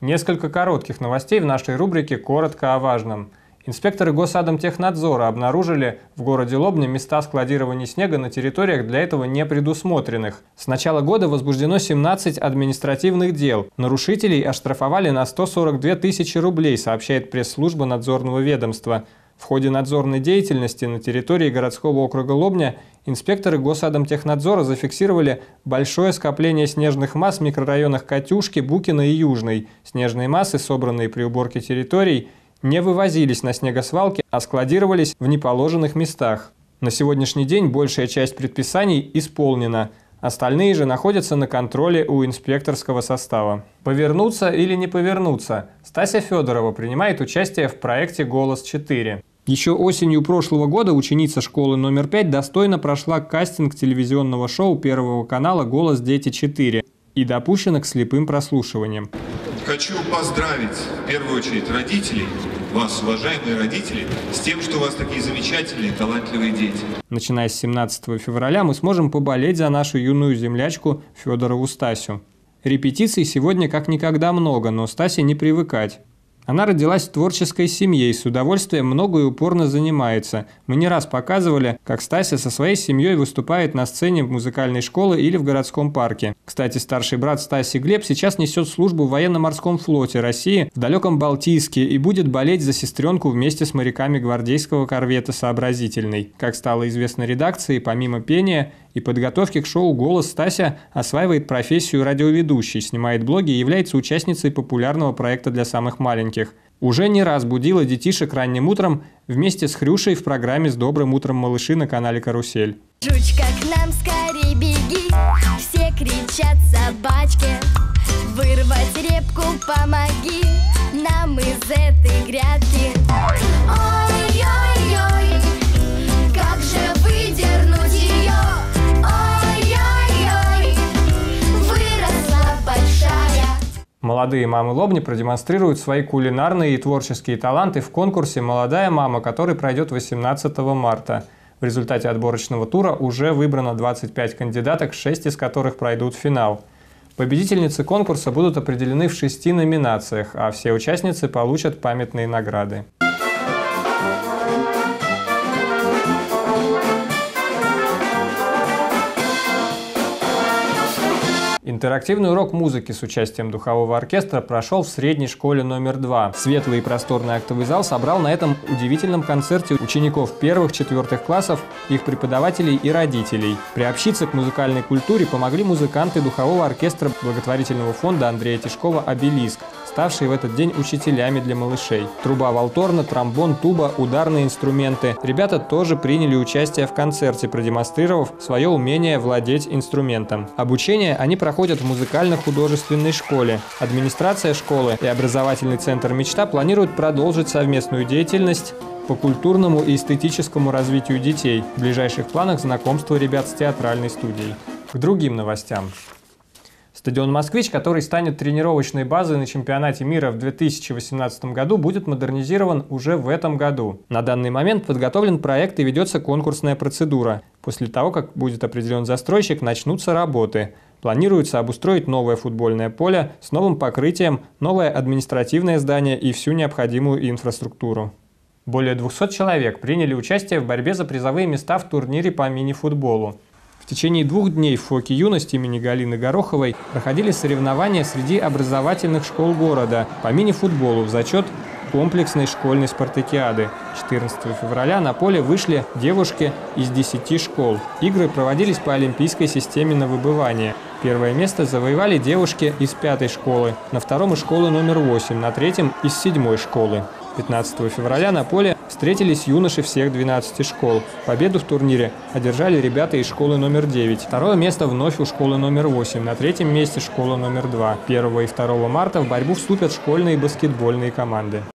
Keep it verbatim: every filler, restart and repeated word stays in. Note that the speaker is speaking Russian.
Несколько коротких новостей в нашей рубрике «Коротко о важном». Инспекторы Госадомтехнадзора обнаружили в городе Лобня места складирования снега на территориях для этого не предусмотренных. С начала года возбуждено семнадцать административных дел. Нарушителей оштрафовали на сто сорок две тысячи рублей, сообщает пресс-служба надзорного ведомства. В ходе надзорной деятельности на территории городского округа Лобня инспекторы Госадомтехнадзора зафиксировали большое скопление снежных масс в микрорайонах Катюшки, Букино и Южный. Снежные массы, собранные при уборке территорий, не вывозились на снегосвалки, а складировались в неположенных местах. На сегодняшний день большая часть предписаний исполнена. Остальные же находятся на контроле у инспекторского состава. Повернуться или не повернуться? Стася Федорова принимает участие в проекте «Голос-четыре». Еще осенью прошлого года ученица школы номер пять достойно прошла кастинг телевизионного шоу Первого канала «Голос Дети-четыре» и допущена к слепым прослушиваниям. Хочу поздравить в первую очередь родителей, вас, уважаемые родители, с тем, что у вас такие замечательные, талантливые дети. Начиная с семнадцатого февраля мы сможем поболеть за нашу юную землячку Федорову Стасю. Репетиций сегодня как никогда много, но Стасе не привыкать. Она родилась в творческой семье и с удовольствием много и упорно занимается. Мы не раз показывали, как Стася со своей семьей выступает на сцене в музыкальной школе или в городском парке. Кстати, старший брат Стаси Глеб сейчас несет службу в военно-морском флоте России в далеком Балтийске и будет болеть за сестренку вместе с моряками гвардейского корвета «Сообразительный». Как стало известно редакции, помимо пения и подготовки к шоу «Голос», Стася осваивает профессию радиоведущей, снимает блоги и является участницей популярного проекта для самых маленьких. Уже не раз будила детишек ранним утром вместе с Хрюшей в программе «С добрым утром, малыши» на канале «Карусель». Жучка, к нам скорей беги, все кричат собачки. Вырвать репку помоги нам из этой грядки. Ой-ой-ой, как же выдернуть ее? Молодые мамы Лобни продемонстрируют свои кулинарные и творческие таланты в конкурсе «Молодая мама», который пройдет восемнадцатого марта. В результате отборочного тура уже выбрано двадцать пять кандидаток, шесть из которых пройдут финал. Победительницы конкурса будут определены в шести номинациях, а все участницы получат памятные награды. Интерактивный урок музыки с участием духового оркестра прошел в средней школе номер два. Светлый и просторный актовый зал собрал на этом удивительном концерте учеников первых-четвертых классов, их преподавателей и родителей. Приобщиться к музыкальной культуре помогли музыканты духового оркестра благотворительного фонда Андрея Тишкова «Обелиск», ставшие в этот день учителями для малышей. Труба валторна, тромбон, туба, ударные инструменты. Ребята тоже приняли участие в концерте, продемонстрировав свое умение владеть инструментом. Обучение они проходят в музыкально-художественной школе. Администрация школы и образовательный центр «Мечта» планируют продолжить совместную деятельность по культурному и эстетическому развитию детей. В ближайших планах знакомство ребят с театральной студией. К другим новостям. Стадион «Москвич», который станет тренировочной базой на чемпионате мира в две тысячи восемнадцатом году, будет модернизирован уже в этом году. На данный момент подготовлен проект и ведется конкурсная процедура. После того, как будет определен застройщик, начнутся работы. Планируется обустроить новое футбольное поле с новым покрытием, новое административное здание и всю необходимую инфраструктуру. Более двухсот человек приняли участие в борьбе за призовые места в турнире по мини-футболу. В течение двух дней в ФОКе «Юность» имени Галины Гороховой проходили соревнования среди образовательных школ города по мини-футболу в зачет комплексной школьной спартакиады. четырнадцатого февраля на поле вышли девушки из десяти школ. Игры проводились по олимпийской системе на выбывание. Первое место завоевали девушки из пятой школы, на втором из школы номер восемь, на третьем из седьмой школы. пятнадцатого февраля на поле встретились юноши всех двенадцати школ. Победу в турнире одержали ребята из школы номер девять. Второе место вновь у школы номер восемь, на третьем месте школа номер два. первого и второго марта в борьбу вступят школьные баскетбольные команды.